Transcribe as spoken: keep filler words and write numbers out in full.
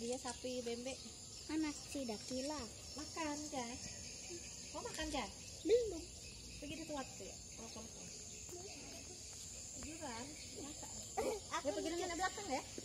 dia sapi bebek. Anak si Dakila. Makan, Jay. Mau makan, Jay? Belum. Begitu tuat tuh ya. Oh, kalau tujuan. Makan. Aku Ya pergi dulu ke belakang ya.